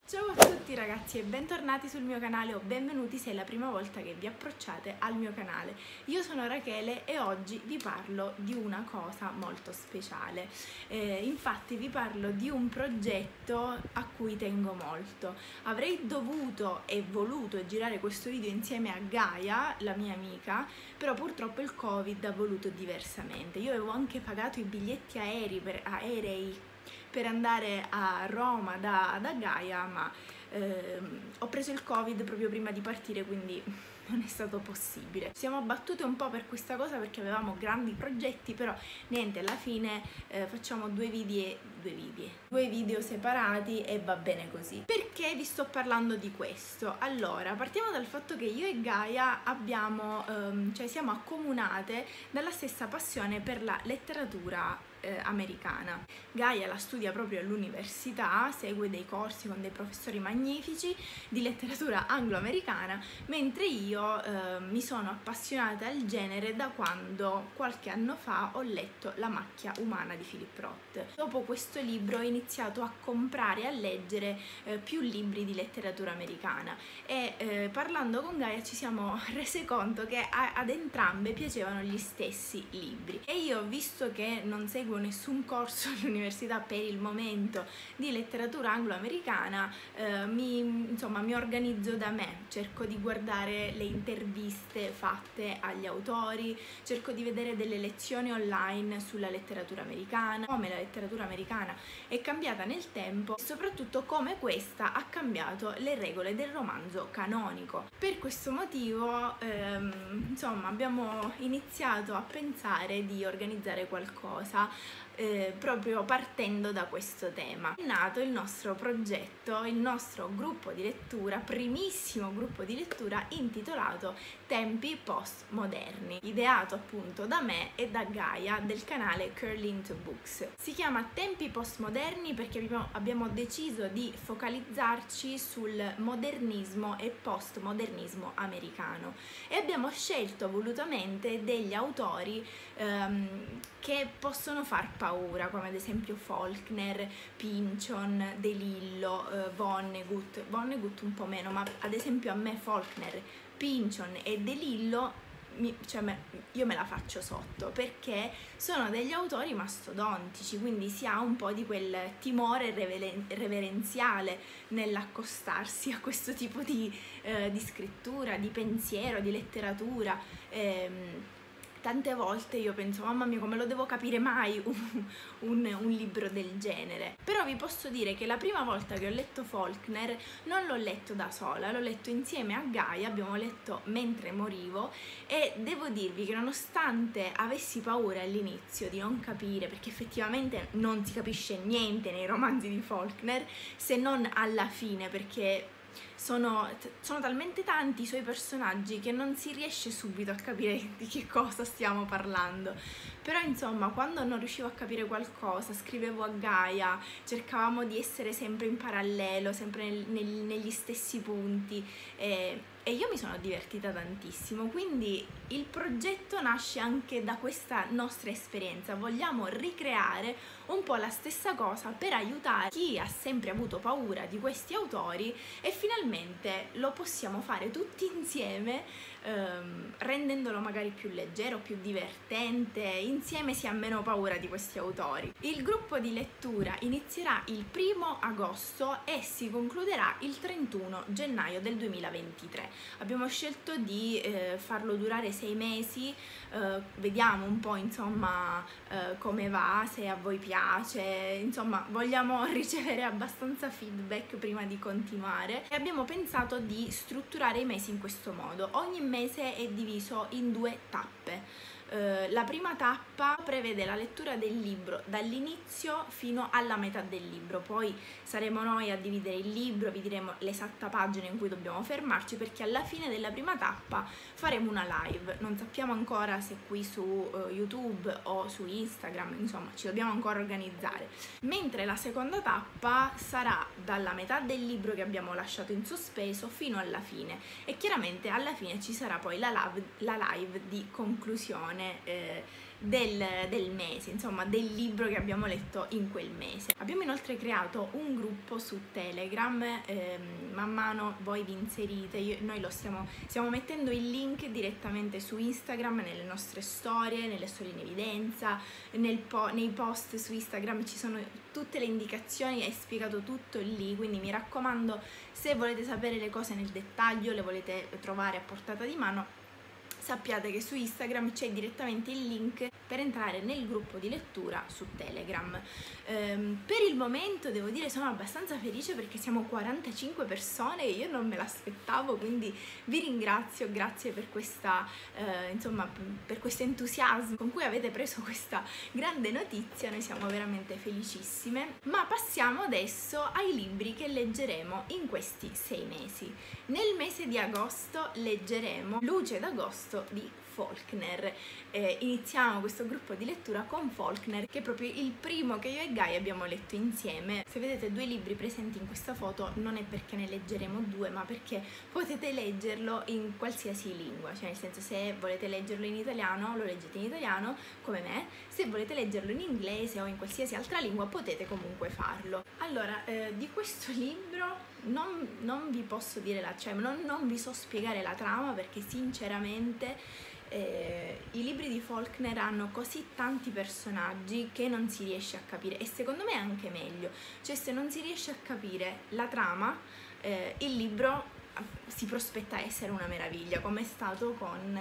Ciao a tutti ragazzi e bentornati sul mio canale o benvenuti se è la prima volta che vi approcciate al mio canale. Io sono Rachele e oggi vi parlo di una cosa molto speciale. Infatti vi parlo di un progetto a cui tengo molto. Avrei dovuto e voluto girare questo video insieme a Gaia, la mia amica, però purtroppo il Covid ha voluto diversamente. Io avevo anche pagato i biglietti aerei per andare a Roma da Gaia, ma ho preso il Covid proprio prima di partire, quindi non è stato possibile. Siamo abbattute un po' per questa cosa perché avevamo grandi progetti, però niente, alla fine facciamo due video separati e va bene così. Perché vi sto parlando di questo? Allora, partiamo dal fatto che io e Gaia siamo accomunate dalla stessa passione per la letteratura americana. Gaia la studia proprio all'università, segue dei corsi con dei professori magnifici di letteratura anglo-americana, mentre io mi sono appassionata al genere da quando qualche anno fa ho letto La macchia umana di Philip Roth. Dopo questo libro ho iniziato a comprare e a leggere più libri di letteratura americana e parlando con Gaia ci siamo rese conto che ad entrambe piacevano gli stessi libri e io, visto che non seguo nessun corso all'università per il momento di letteratura anglo-americana, mi organizzo da me, cerco di guardare le interviste fatte agli autori, cerco di vedere delle lezioni online sulla letteratura americana, come la letteratura americana è cambiata nel tempo e soprattutto come questa ha cambiato le regole del romanzo canonico. Per questo motivo abbiamo iniziato a pensare di organizzare qualcosa proprio partendo da questo tema. È nato il nostro progetto, il nostro gruppo di lettura, primissimo gruppo di lettura intitolato Tempi Postmoderni, ideato appunto da me e da Gaia del canale Curly Into Books. Si chiama Tempi Postmoderni perché abbiamo deciso di focalizzarci sul modernismo e postmodernismo americano e abbiamo scelto volutamente degli autori che possono far paura, come ad esempio Faulkner, Pynchon, De Lillo, Vonnegut un po' meno, ma ad esempio a me Faulkner, Pynchon e De Lillo io me la faccio sotto perché sono degli autori mastodontici, quindi si ha un po' di quel timore reverenziale nell'accostarsi a questo tipo di scrittura, di pensiero, di letteratura. Tante volte io penso, mamma mia, come lo devo capire mai un libro del genere? Però vi posso dire che la prima volta che ho letto Faulkner non l'ho letto da sola, l'ho letto insieme a Gaia, abbiamo letto mentre morivo e devo dirvi che nonostante avessi paura all'inizio di non capire, perché effettivamente non si capisce niente nei romanzi di Faulkner se non alla fine, perché sono talmente tanti i suoi personaggi che non si riesce subito a capire di che cosa stiamo parlando. Però insomma, quando non riuscivo a capire qualcosa scrivevo a Gaia, cercavamo di essere sempre in parallelo, sempre negli stessi punti e io mi sono divertita tantissimo, quindi il progetto nasce anche da questa nostra esperienza. Vogliamo ricreare un po' la stessa cosa per aiutare chi ha sempre avuto paura di questi autori e finalmente lo possiamo fare tutti insieme, rendendolo magari più leggero, più divertente, insieme si ha meno paura di questi autori. Il gruppo di lettura inizierà il 1° agosto e si concluderà il 31 gennaio del 2023. Abbiamo scelto di farlo durare 6 mesi, vediamo un po' insomma come va, se a voi piace, insomma vogliamo ricevere abbastanza feedback prima di continuare e abbiamo pensato di strutturare i mesi in questo modo. Ogni mese è diviso in 2 tappe. La prima tappa prevede la lettura del libro dall'inizio fino alla metà del libro, poi saremo noi a dividere il libro, vi diremo l'esatta pagina in cui dobbiamo fermarci perché alla fine della prima tappa faremo una live, non sappiamo ancora se qui su YouTube o su Instagram, insomma ci dobbiamo ancora organizzare, mentre la seconda tappa sarà dalla metà del libro che abbiamo lasciato in sospeso fino alla fine e chiaramente alla fine ci sarà poi la live di conclusione del mese, insomma del libro che abbiamo letto in quel mese. Abbiamo inoltre creato un gruppo su Telegram, man mano voi vi inserite, noi stiamo mettendo il link direttamente su Instagram, nelle nostre storie, nelle storie in evidenza, nei post su Instagram ci sono tutte le indicazioni, è spiegato tutto lì, quindi mi raccomando, se volete sapere le cose nel dettaglio, le volete trovare a portata di mano, sappiate che su Instagram c'è direttamente il link per entrare nel gruppo di lettura su Telegram. Per il momento devo dire sono abbastanza felice perché siamo 45 persone e io non me l'aspettavo, quindi vi ringrazio, grazie per questa insomma per questo entusiasmo con cui avete preso questa grande notizia, noi siamo veramente felicissime. Ma passiamo adesso ai libri che leggeremo in questi 6 mesi. Nel mese di agosto leggeremo Luce d'agosto di Faulkner. Iniziamo questo gruppo di lettura con Faulkner, che è proprio il primo che io e Gaia abbiamo letto insieme. Se vedete 2 libri presenti in questa foto non è perché ne leggeremo 2, ma perché potete leggerlo in qualsiasi lingua, cioè nel senso, se volete leggerlo in italiano lo leggete in italiano come me, se volete leggerlo in inglese o in qualsiasi altra lingua potete comunque farlo. Allora, di questo libro non vi posso dire non vi so spiegare la trama, perché sinceramente i libri di Faulkner hanno così tanti personaggi che non si riesce a capire, e secondo me è anche meglio, cioè se non si riesce a capire la trama, il libro si prospetta essere una meraviglia, come è stato con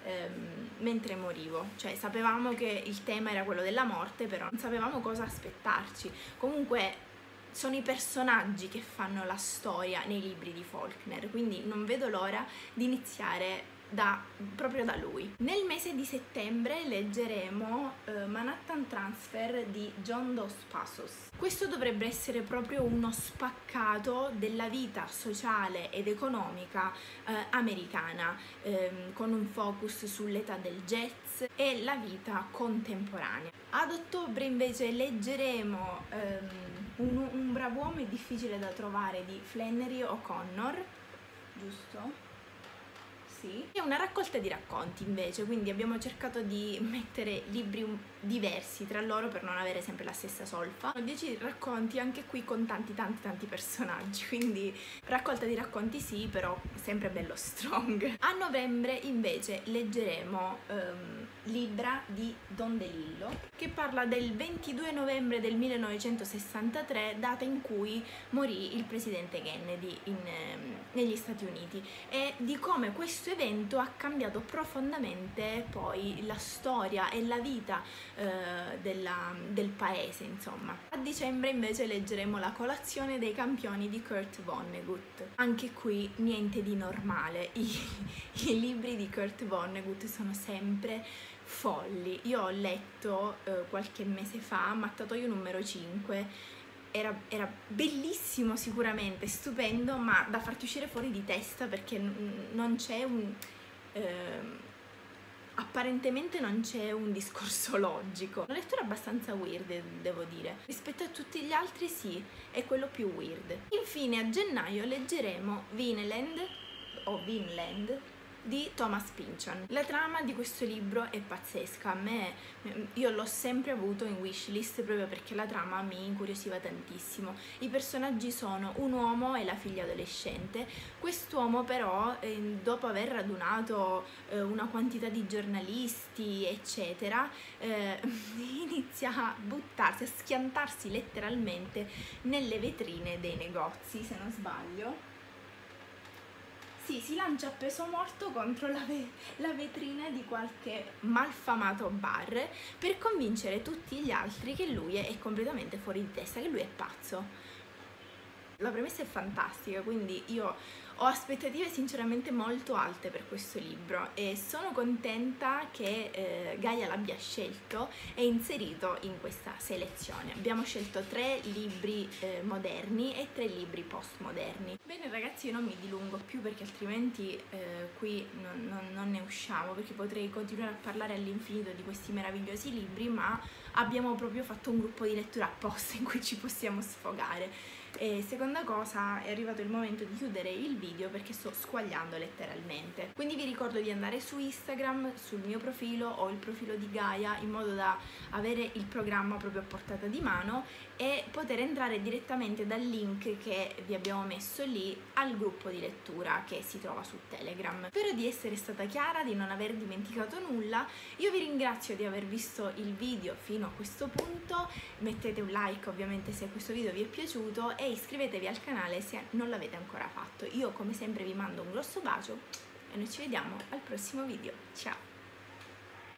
Mentre morivo, cioè sapevamo che il tema era quello della morte, però non sapevamo cosa aspettarci. Comunque sono i personaggi che fanno la storia nei libri di Faulkner, quindi non vedo l'ora di iniziare proprio da lui. Nel mese di settembre leggeremo Manhattan Transfer di John Dos Passos. Questo dovrebbe essere proprio uno spaccato della vita sociale ed economica americana, con un focus sull'età del jazz e la vita contemporanea. Ad ottobre invece leggeremo Un brav'uomo è difficile da trovare di Flannery O'Connor, giusto? Sì. È una raccolta di racconti invece, quindi abbiamo cercato di mettere libri diversi tra loro per non avere sempre la stessa solfa. 10 racconti anche qui con tanti personaggi, quindi raccolta di racconti sì, però sempre bello strong. A novembre invece leggeremo Libra di Don DeLillo, che parla del 22 novembre del 1963, data in cui morì il presidente Kennedy negli Stati Uniti, e di come questo evento ha cambiato profondamente poi la storia e la vita del paese, insomma. A dicembre invece leggeremo La colazione dei campioni di Kurt Vonnegut. Anche qui niente di normale, i libri di Kurt Vonnegut sono sempre folli. Io ho letto qualche mese fa Mattatoio numero 5, era bellissimo sicuramente, stupendo, ma da farti uscire fuori di testa, perché non c'è apparentemente non c'è un discorso logico. Una lettura abbastanza weird, devo dire. Rispetto a tutti gli altri sì, è quello più weird. Infine a gennaio leggeremo Vinland di Thomas Pynchon. La trama di questo libro è pazzesca, io l'ho sempre avuto in wishlist proprio perché la trama mi incuriosiva tantissimo. I personaggi sono un uomo e la figlia adolescente. Quest'uomo però, dopo aver radunato una quantità di giornalisti eccetera, inizia a buttarsi, a schiantarsi letteralmente nelle vetrine dei negozi, se non sbaglio. Sì, si lancia a peso morto contro la vetrina di qualche malfamato bar per convincere tutti gli altri che lui è completamente fuori di testa, che lui è pazzo. La premessa è fantastica, quindi io ho aspettative sinceramente molto alte per questo libro e sono contenta che Gaia l'abbia scelto e inserito in questa selezione. Abbiamo scelto 3 libri moderni e 3 libri postmoderni. Bene ragazzi, io non mi dilungo più perché altrimenti qui non ne usciamo, perché potrei continuare a parlare all'infinito di questi meravigliosi libri, ma abbiamo proprio fatto un gruppo di lettura apposta in cui ci possiamo sfogare. E seconda cosa, è arrivato il momento di chiudere il video perché sto squagliando letteralmente. Quindi vi ricordo di andare su Instagram, sul mio profilo o il profilo di Gaia, in modo da avere il programma proprio a portata di mano e poter entrare direttamente dal link che vi abbiamo messo lì al gruppo di lettura che si trova su Telegram. Spero di essere stata chiara, di non aver dimenticato nulla. Io vi ringrazio di aver visto il video fino a questo punto, mettete un like ovviamente se questo video vi è piaciuto e iscrivetevi al canale se non l'avete ancora fatto. Io come sempre vi mando un grosso bacio e noi ci vediamo al prossimo video. Ciao!